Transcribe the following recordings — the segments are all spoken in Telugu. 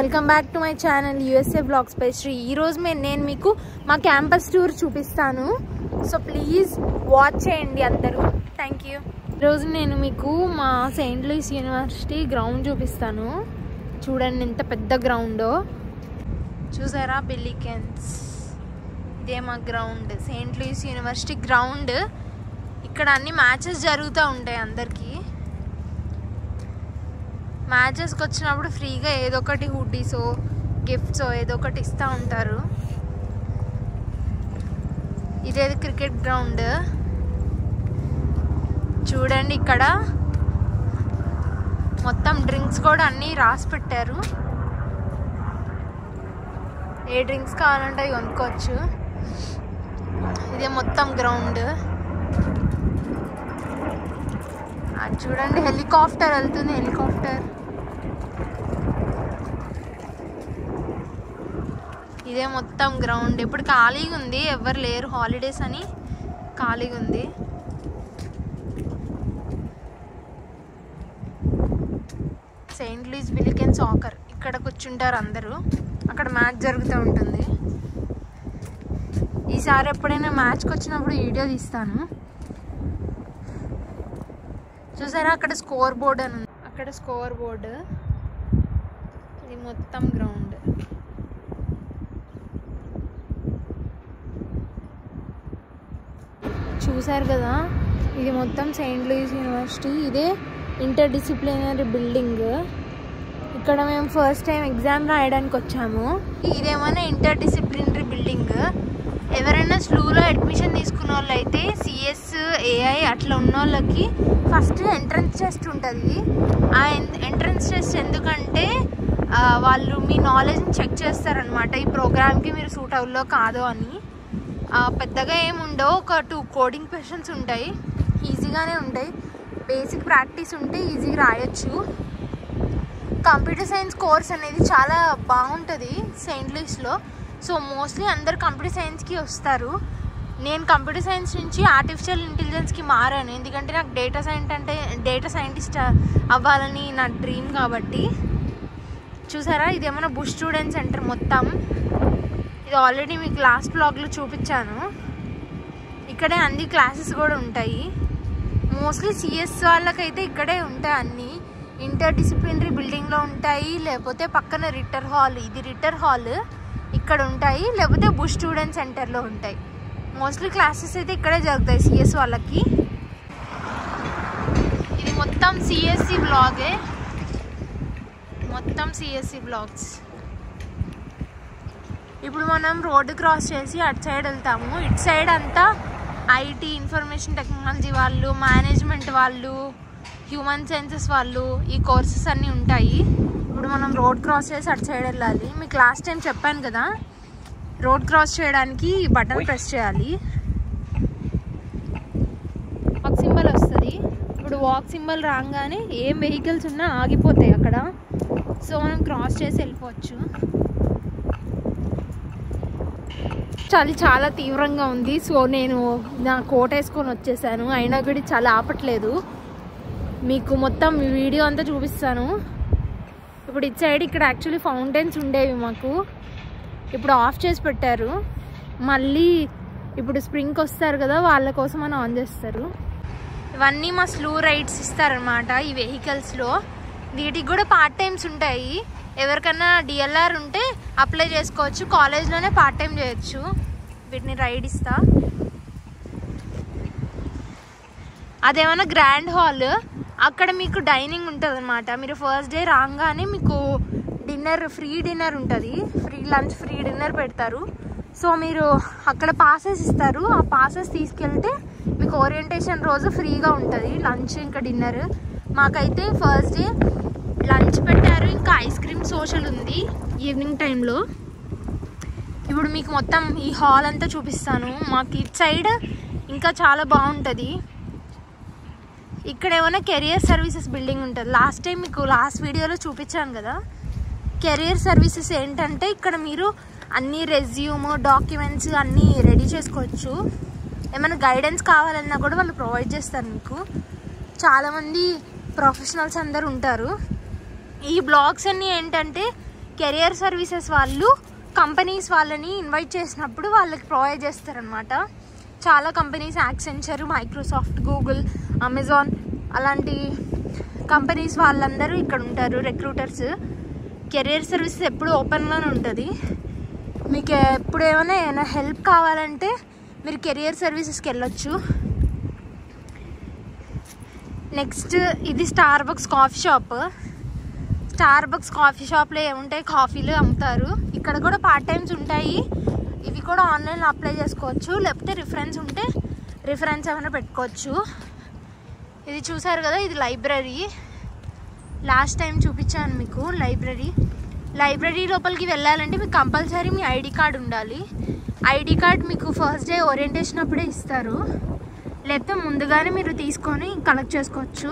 Welcome back to my channel USA vlogs by Shri. ఈరోజు నేను మీకు మా క్యాంపస్ టూర్ చూపిస్తాను. సో ప్లీజ్ వాచ్ చేయండి అందరూ. Thank you. ఈరోజు నేను మీకు మా సెయింట్ లూయిస్ యూనివర్సిటీ గ్రౌండ్ చూపిస్తాను. చూడండి ఎంత పెద్ద గ్రౌండో. చూసారా బిల్లికెన్స్? ఇదే మా ground, Saint Louis university ground. ఇక్కడ అన్ని మ్యాచెస్ జరుగుతూ ఉంటాయి. అందరికీ మ్యాచెస్కి వచ్చినప్పుడు ఫ్రీగా ఏదో ఒకటి హుడ్డీసో గిఫ్ట్సో ఏదో ఒకటి ఇస్తూ ఉంటారు. ఇదేది క్రికెట్ గ్రౌండ్. చూడండి ఇక్కడ మొత్తం డ్రింక్స్ కూడా అన్నీ రాసి పెట్టారు. ఏ డ్రింక్స్ కావాలంటే అవి కొనుక్కోవచ్చు. ఇదే మొత్తం గ్రౌండ్. అది చూడండి హెలికాప్టర్ వెళ్తుంది. హెలికాప్టర్. ఇదే మొత్తం గ్రౌండ్. ఇప్పుడు ఖాళీగా ఉంది, ఎవరు లేరు, హాలిడేస్ అని ఖాళీగా ఉంది. Saint Louis Billikens soccer. ఇక్కడ కూర్చుంటారు అందరూ. అక్కడ మ్యాచ్ జరుగుతూ ఉంటుంది. ఈసారి ఎప్పుడైనా మ్యాచ్కి వచ్చినప్పుడు వీడియో తీస్తాను. చూసారా అక్కడ స్కోర్ బోర్డ్ అని ఉంది. అక్కడ స్కోర్ బోర్డు. ఇది మొత్తం గ్రౌండ్. చూసారు కదా, ఇది మొత్తం సెయింట్ లూయిస్ యూనివర్సిటీ. ఇదే ఇంటర్ డిసిప్లినరీ బిల్డింగ్. ఇక్కడ మేము ఫస్ట్ టైం ఎగ్జామ్ రాయడానికి వచ్చాము. ఇదేమైనా ఇంటర్ డిసిప్లినరీ బిల్డింగ్. ఎవరైనా స్లూలో అడ్మిషన్ తీసుకున్న వాళ్ళు అయితే సిఎస్ ఏఐ అట్లా ఉన్న వాళ్ళకి ఫస్ట్ ఎంట్రన్స్ టెస్ట్ ఉంటుంది. ఆ ఎంట్రన్స్ టెస్ట్ ఎందుకంటే వాళ్ళు మీ నాలెడ్జ్ని చెక్ చేస్తారనమాట. ఈ ప్రోగ్రామ్కి మీరు సూట్ అవ్వలో కాదో అని. పెద్దగా ఏముండవు, ఒక 2 కోడింగ్ క్వశ్చన్స్ ఉంటాయి. ఈజీగానే ఉంటాయి. బేసిక్ ప్రాక్టీస్ ఉంటే ఈజీగా రాయొచ్చు. కంప్యూటర్ సైన్స్ కోర్స్ అనేది చాలా బాగుంటుంది సెయింట్ లూయిస్లో. సో మోస్ట్లీ అందరు కంప్యూటర్ సైన్స్కి వస్తారు. నేను కంప్యూటర్ సైన్స్ నుంచి ఆర్టిఫిషియల్ ఇంటెలిజెన్స్కి మారాను. ఎందుకంటే నాకు డేటా సైంటిస్ట్ అవ్వాలని నా డ్రీమ్ కాబట్టి. చూసారా ఇదేమన్నా బుష్ స్టూడెంట్ సెంటర్ మొత్తం. ఇది ఆల్రెడీ మీకు లాస్ట్ బ్లాగ్లో చూపించాను. ఇక్కడే అన్ని క్లాసెస్ కూడా ఉంటాయి. మోస్ట్లీ సిఎస్ వాళ్ళకైతే ఇక్కడే ఉంటాయి అన్నీ. ఇంటర్ డిసిప్లినరీ బిల్డింగ్లో ఉంటాయి, లేకపోతే పక్కన రిటర్ హాల్, ఇది రిటర్ హాల్, ఇక్కడ ఉంటాయి. లేకపోతే బుష్ స్టూడెంట్ సెంటర్లో ఉంటాయి. మోస్ట్లీ క్లాసెస్ అయితే ఇక్కడే జరుగుతాయి సిఎస్ వాళ్ళకి. ఇది మొత్తం సిఎస్సి బ్లాగే. మొత్తం సిఎస్సి బ్లాగ్స్. ఇప్పుడు మనం రోడ్డు క్రాస్ చేసి అటు సైడ్ వెళ్తాము. ఇటు సైడ్ అంతా ఐటీ, ఇన్ఫర్మేషన్ టెక్నాలజీ వాళ్ళు, మేనేజ్మెంట్ వాళ్ళు, హ్యూమన్ సైన్సెస్ వాళ్ళు, ఈ కోర్సెస్ అన్నీ ఉంటాయి. ఇప్పుడు మనం రోడ్ క్రాస్ చేసి అటు సైడ్ వెళ్ళాలి. మీకు లాస్ట్ టైం చెప్పాను కదా, రోడ్ క్రాస్ చేయడానికి బటన్ ప్రెస్ చేయాలి. వాక్ సింబల్ వస్తుంది. ఇప్పుడు వాక్ సింబల్ రాగానే ఏం వెహికల్స్ ఉన్నా ఆగిపోతాయి అక్కడ. సో మనం క్రాస్ చేసి వెళ్ళిపోవచ్చు. చలి చాలా తీవ్రంగా ఉంది. సో నేను నా కోట్ వేసుకొని వచ్చేసాను. అయినా కూడా చాలా ఆపట్లేదు. మీకు మొత్తం వీడియో అంతా చూపిస్తాను. ఇప్పుడు ఇటు సైడ్ ఇక్కడ యాక్చువల్లీ ఫౌంటైన్స్ ఉండేవి మాకు. ఇప్పుడు ఆఫ్ చేసి పెట్టారు. మళ్ళీ ఇప్పుడు స్ప్రింగ్కి వస్తారు కదా, వాళ్ళ కోసం అని ఆన్ చేస్తారు. ఇవన్నీ మా స్లో రైడ్స్ ఇస్తారనమాట ఈ వెహికల్స్లో. వీటికి కూడా పార్ట్ టైమ్స్ ఉంటాయి. ఎవరికన్నా డిఎల్ఆర్ ఉంటే అప్లై చేసుకోవచ్చు. కాలేజ్లోనే పార్ట్ టైం చేయొచ్చు. వీటిని రైడ్ ఇస్తా. అదేమన్నా గ్రాండ్ హాల్. అక్కడ మీకు డైనింగ్ ఉంటుంది అనమాట. మీరు ఫస్ట్ డే రాగానే మీకు డిన్నర్, ఫ్రీ డిన్నర్ ఉంటుంది. ఫ్రీ లంచ్, ఫ్రీ డిన్నర్ పెడతారు. సో మీరు అక్కడ పాసెస్ ఇస్తారు. ఆ పాసెస్ తీసుకెళ్తే మీకు ఓరియంటేషన్ రోజు ఫ్రీగా ఉంటుంది లంచ్ ఇంకా డిన్నర్. మాకైతే ఫస్ట్ డే లంచ్ పెట్టారు. ఇంకా ఐస్ క్రీమ్ సోషల్ ఉంది ఈవినింగ్ టైంలో. ఇప్పుడు మీకు మొత్తం ఈ హాల్ అంతా చూపిస్తాను. మాకు ఇటు సైడ్ ఇంకా చాలా బాగుంటుంది. ఇక్కడ ఏమైనా కెరియర్ సర్వీసెస్ బిల్డింగ్ ఉంటుంది. లాస్ట్ టైం మీకు లాస్ట్ వీడియోలో చూపించాను కదా. కెరియర్ సర్వీసెస్ ఏంటంటే ఇక్కడ మీరు అన్ని రెజ్యూమ్, డాక్యుమెంట్స్ అన్నీ రెడీ చేసుకోవచ్చు. ఏమైనా గైడెన్స్ కావాలన్నా కూడా వాళ్ళు ప్రొవైడ్ చేస్తారు మీకు. చాలామంది ప్రొఫెషనల్స్ అందరు ఉంటారు. ఈ బ్లాగ్స్ అన్నీ ఏంటంటే కెరియర్ సర్వీసెస్ వాళ్ళు కంపెనీస్ వాళ్ళని ఇన్వైట్ చేసినప్పుడు వాళ్ళకి ప్రొవైడ్ చేస్తారనమాట. చాలా companies, Accenture, Microsoft, Google, Amazon అలాంటి కంపెనీస్ వాళ్ళందరూ ఇక్కడ ఉంటారు రిక్రూటర్స్. కెరియర్ సర్వీసెస్ ఎప్పుడు ఓపెన్లోనే ఉంటుంది. మీకు ఎప్పుడు ఏమైనా హెల్ప్ కావాలంటే మీరు కెరియర్ సర్వీసెస్కి వెళ్ళొచ్చు. నెక్స్ట్ ఇది Starbucks coffee shop. Starbucks coffee షాప్లో ఏముంటాయి, కాఫీలు అమ్ముతారు. ఇక్కడ కూడా పార్ట్ టైమ్స్ ఉంటాయి. ఇవి కూడా ఆన్లైన్లో అప్లై చేసుకోవచ్చు, లేకపోతే రిఫరెన్స్ ఉంటే రిఫరెన్స్ ఏమైనా పెట్టుకోవచ్చు. ఇది చూసారు కదా, ఇది లైబ్రరీ. లాస్ట్ టైం చూపించాను మీకు లైబ్రరీ లోపలికి వెళ్ళాలంటే మీకు కంపల్సరీ మీ ఐడి కార్డ్ ఉండాలి. ఐడి కార్డ్ మీకు ఫస్ట్ డే ఓరియంటేషన్ అప్పుడే ఇస్తారు, లేకపోతే ముందుగానే మీరు తీసుకొని కలెక్ట్ చేసుకోవచ్చు.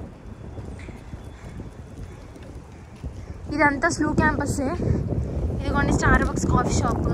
ఇదంతా స్లూ క్యాంపస్సే. ఇదిగోండి Starbucks coffee shop.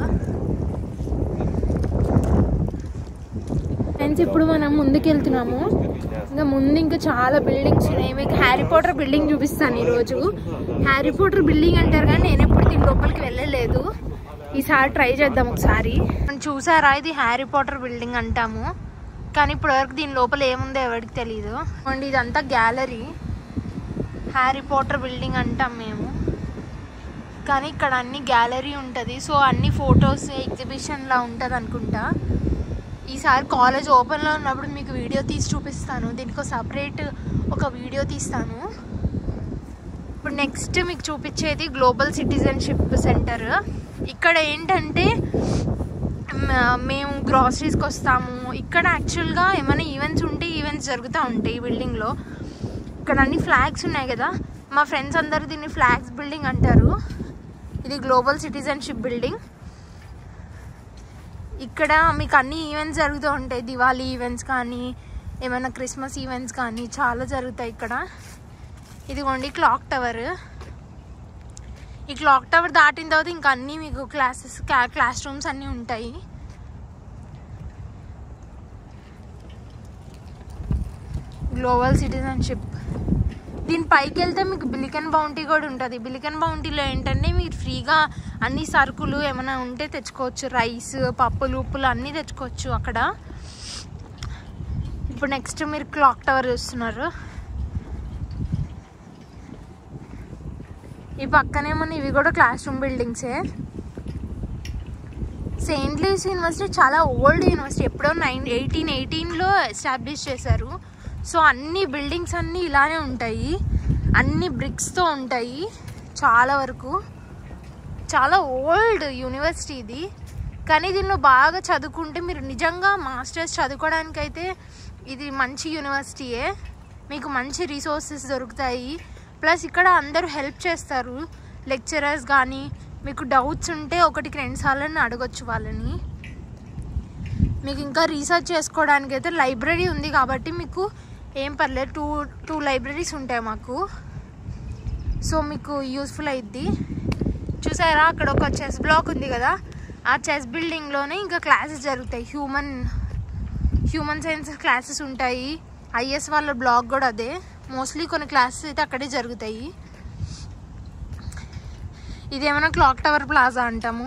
Friends, ఇప్పుడు మనం ముందుకు వెళ్తున్నాము. ఇంకా చాలా బిల్డింగ్స్ ఉన్నాయి. మీకు హ్యారీ పాటర్ బిల్డింగ్ చూపిస్తాను ఈరోజు. హ్యారీ పాటర్ బిల్డింగ్ అంటారు కానీ నేను ఎప్పుడు దీని లోపలికి వెళ్ళలేదు. ఈసారి ట్రై చేద్దాం ఒకసారి. చూసారా, ఇది హ్యారీ పాటర్ బిల్డింగ్ అంటాము, కానీ ఇప్పటివరకు దీని లోపల ఏముందో ఎవరికి తెలీదు. అండ్ ఇదంతా గ్యాలరీ. హ్యారీ పాటర్ బిల్డింగ్ అంటాం మేము, కానీ ఇక్కడ అన్ని గ్యాలరీ ఉంటుంది. సో అన్ని ఫొటోస్ ఎగ్జిబిషన్లా ఉంటుంది అనుకుంటా. ఈసారి కాలేజ్ ఓపెన్లో ఉన్నప్పుడు మీకు వీడియో తీసి చూపిస్తాను. దీనికి సపరేట్ ఒక వీడియో తీస్తాను. ఇప్పుడు నెక్స్ట్ మీకు చూపించేది గ్లోబల్ సిటిజన్షిప్ సెంటర్. ఇక్కడ ఏంటంటే మేము గ్రాసరీస్కి వస్తాము. ఇక్కడ యాక్చువల్గా ఏమైనా ఈవెంట్స్ ఉంటే ఈవెంట్స్ జరుగుతూ ఉంటాయి ఈ బిల్డింగ్లో. ఇక్కడ అన్ని ఫ్లాగ్స్ ఉన్నాయి కదా, మా ఫ్రెండ్స్ అందరూ దీన్ని ఫ్లాగ్స్ బిల్డింగ్ అంటారు. ఇది గ్లోబల్ సిటిజన్షిప్ బిల్డింగ్. ఇక్కడ మీకు అన్ని ఈవెంట్స్ జరుగుతూ ఉంటాయి. దివాళీ ఈవెంట్స్ కానీ ఏమైనా క్రిస్మస్ ఈవెంట్స్ కానీ చాలా జరుగుతాయి ఇక్కడ. ఇదిగోండి క్లాక్ టవర్. ఈ క్లాక్ టవర్ దాటిన తర్వాత ఇంకా అన్నీ మీకు క్లాస్ రూమ్స్ అన్నీ ఉంటాయి. Global citizenship. దీని పైకి వెళ్తే మీకు బిలికన్ బౌంటీ కూడా ఉంటుంది. బిలికన్ బౌంటీలో ఏంటంటే మీరు ఫ్రీగా అన్ని సరుకులు ఏమైనా ఉంటే తెచ్చుకోవచ్చు. రైస్, పప్పులు, ఉప్పులు అన్నీ తెచ్చుకోవచ్చు అక్కడ. ఇప్పుడు నెక్స్ట్ మీరు క్లాక్ టవర్ చూస్తున్నారు. ఈ పక్కనేమన్నా ఇవి కూడా క్లాస్ రూమ్ బిల్డింగ్సే. సెయింట్ లూయిస్ యూనివర్సిటీ చాలా ఓల్డ్ యూనివర్సిటీ. ఎప్పుడో 1818లో ఎస్టాబ్లిష్ చేశారు. సో అన్ని బిల్డింగ్స్ అన్నీ ఇలానే ఉంటాయి, అన్ని బ్రిక్స్తో ఉంటాయి. చాలా వరకు చాలా ఓల్డ్ యూనివర్సిటీ ఇది. కానీ దీనిలో బాగా చదువుకుంటే మీరు నిజంగా మాస్టర్స్ చదువుకోవడానికైతే ఇది మంచి యూనివర్సిటీయే. మీకు మంచి రిసోర్సెస్ దొరుకుతాయి. ప్లస్ ఇక్కడ అందరూ హెల్ప్ చేస్తారు. లెక్చరర్స్ కానీ మీకు డౌట్స్ ఉంటే 1-2 సార్లు అడగొచ్చు వాళ్ళని. మీకు ఇంకా రీసెర్చ్ చేసుకోవడానికి అయితే లైబ్రరీ ఉంది కాబట్టి మీకు ఏం పర్లేదు. టూ లైబ్రరీస్ ఉంటాయి మాకు. సో మీకు యూస్ఫుల్ అయ్యిద్ది. చూసారా, అక్కడ ఒక చెస్ బ్లాక్ ఉంది కదా, ఆ చెస్ బిల్డింగ్లోనే ఇంకా క్లాసెస్ జరుగుతాయి. హ్యూమన్ సైన్స్ క్లాసెస్ ఉంటాయి. ఐఎస్ వాళ్ళ బ్లాక్ కూడా అదే. మోస్ట్లీ కొన్ని క్లాసెస్ అయితే అక్కడే జరుగుతాయి. ఇదేమైనా క్లాక్ టవర్ ప్లాజా అంటాము.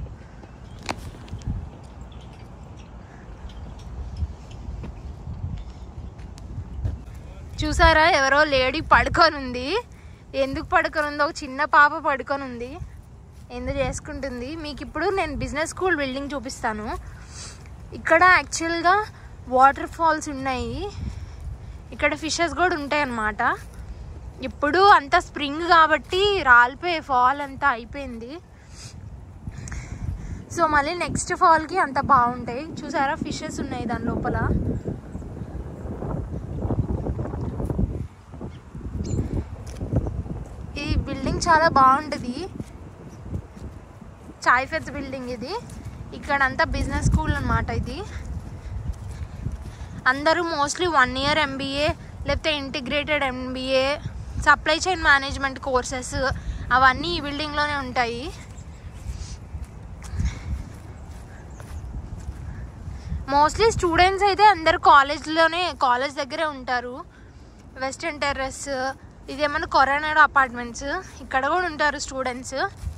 చూసారా, ఎవరో లేడీ పడుకొని ఉంది. ఎందుకు పడుకొని ఉందో, ఒక చిన్న పాప పడుకొని ఉంది, ఎందుకు చేసుకుంటుంది. మీకు ఇప్పుడు నేను బిజినెస్ స్కూల్ బిల్డింగ్ చూపిస్తాను. ఇక్కడ యాక్చువల్గా వాటర్ ఫాల్స్ ఉన్నాయి. ఇక్కడ ఫిషెస్ కూడా ఉంటాయి అన్నమాట. ఇప్పుడు అంతా స్ప్రింగ్ కాబట్టి రాలిపోయే ఫాల్ అంతా అయిపోయింది. సో మళ్ళీ నెక్స్ట్ ఫాల్కి అంత బాగుంటాయి. చూసారా, ఫిషెస్ ఉన్నాయి దాని లోపల. ఈ బిల్డింగ్ చాలా బాగుంటుంది. చాయ్ ఫెట్స్ బిల్డింగ్ ఇది. ఇక్కడ అంతా బిజినెస్ స్కూల్ అన్నమాట. ఇది అందరూ మోస్ట్లీ 1 year MBA లేకపోతే integrated MBA, supply chain management courses అవన్నీ ఈ బిల్డింగ్లోనే ఉంటాయి. మోస్ట్లీ స్టూడెంట్స్ అయితే అందరు కాలేజ్ దగ్గరే ఉంటారు. వెస్టర్న్ టెర్రస్, ఇదేమన్నా కొరనాడో అపార్ట్మెంట్స్, ఇక్కడ కూడా ఉంటారు స్టూడెంట్స్.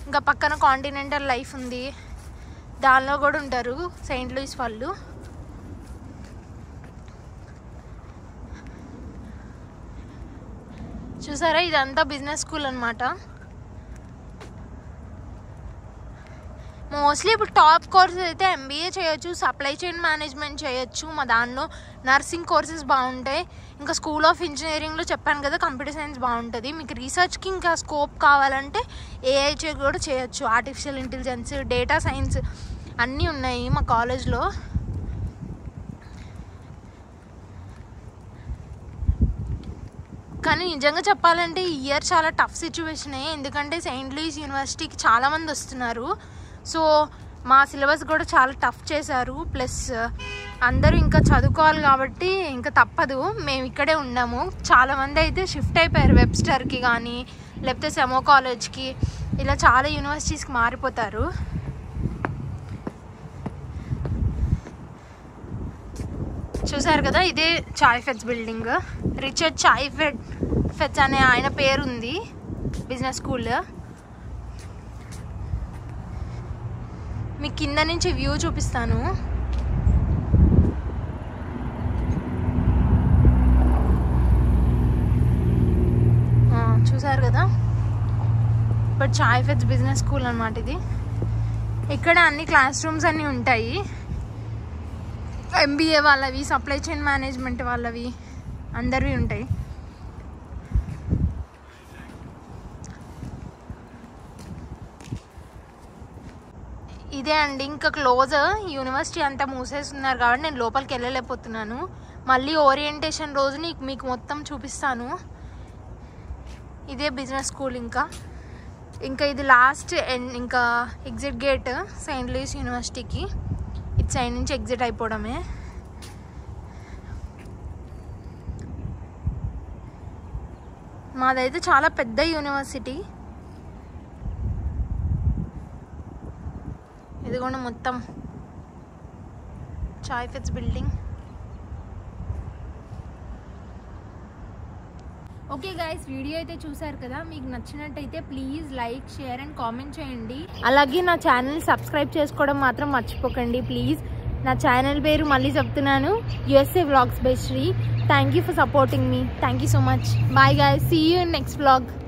ఇంకా పక్కన కాంటినెంటల్ లైఫ్ ఉంది, దానిలో కూడా ఉంటారు సెయింట్ లూయిస్ వాళ్ళు. చూసారా, ఇదంతా బిజినెస్ స్కూల్ అనమాట. మోస్ట్లీ ఇప్పుడు టాప్ కోర్సెస్ అయితే MBA చేయొచ్చు, సప్లై చైన్ మేనేజ్మెంట్ చేయొచ్చు, మా దానిలో నర్సింగ్ కోర్సెస్ బాగుంటాయి. ఇంకా స్కూల్ ఆఫ్ ఇంజనీరింగ్లో చెప్పాను కదా కంప్యూటర్ సైన్స్ బాగుంటుంది. మీకు రీసెర్చ్కి ఇంకా స్కోప్ కావాలంటే AI కూడా చేయొచ్చు. ఆర్టిఫిషియల్ ఇంటెలిజెన్స్, డేటా సైన్స్ అన్నీ ఉన్నాయి మా కాలేజ్లో. కానీ నిజంగా చెప్పాలంటే ఈ ఇయర్ చాలా టఫ్ సిచ్యువేషనే, ఎందుకంటే సెయింట్ లూయిస్ యూనివర్సిటీకి చాలామంది వస్తున్నారు. సో మా సిలబస్ కూడా చాలా టఫ్ చేశారు. ప్లస్ అందరూ ఇంకా చదువుకోవాలి కాబట్టి ఇంకా తప్పదు, మేము ఇక్కడే ఉన్నాము. చాలామంది అయితే షిఫ్ట్ అయిపోయారు వెబ్స్టర్కి కానీ లేకపోతే సెమో కాలేజ్కి, ఇలా చాలా యూనివర్సిటీస్కి మారిపోతారు. చూసారు కదా, ఇదే చాయ్ ఫెట్స్ బిల్డింగ్. రిచర్డ్ చాయ్ ఫెట్స్ అనే ఆయన పేరుంది బిజినెస్ స్కూల్. మీకు కింద నుంచి వ్యూ చూపిస్తాను. చూసారు కదా, but Chaifetz business school అనమాట ఇది. ఇక్కడ అన్ని క్లాస్ రూమ్స్ అన్నీ ఉంటాయి. MBA వాళ్ళవి, సప్లై చైన్ మేనేజ్మెంట్ వాళ్ళవి, అందరివి ఉంటాయి. ఇదే అండి, ఇంకా క్లోజ్. యూనివర్సిటీ అంతా మూసేస్తున్నారు కాబట్టి నేను లోపలికి వెళ్ళలేకపోతున్నాను. మళ్ళీ ఓరియంటేషన్ రోజు మీకు మొత్తం చూపిస్తాను. ఇదే బిజినెస్ స్కూల్. ఇంకా ఇది లాస్ట్ ఇంకా ఎగ్జిట్ గేట్ సెయింట్ లూయిస్ యూనివర్సిటీకి. ఇటు సైడ్ నుంచి ఎగ్జిట్ అయిపోవడమే. మాదైతే చాలా పెద్ద యూనివర్సిటీ. ఇది కూడా మొత్తం Chaifetz building. Okay guys, video అయితే చూసారు కదా. మీకు నచ్చినట్టయితే please like, share and comment చేయండి. అలాగే నా ఛానల్ సబ్స్క్రైబ్ చేసుకోవడం మాత్రం మర్చిపోకండి ప్లీజ్. నా ఛానల్ పేరు మళ్ళీ చెప్తున్నాను, USA Vlogs by Shri. Thank you for supporting me. Thank you so much. Bye guys. See you in next vlog.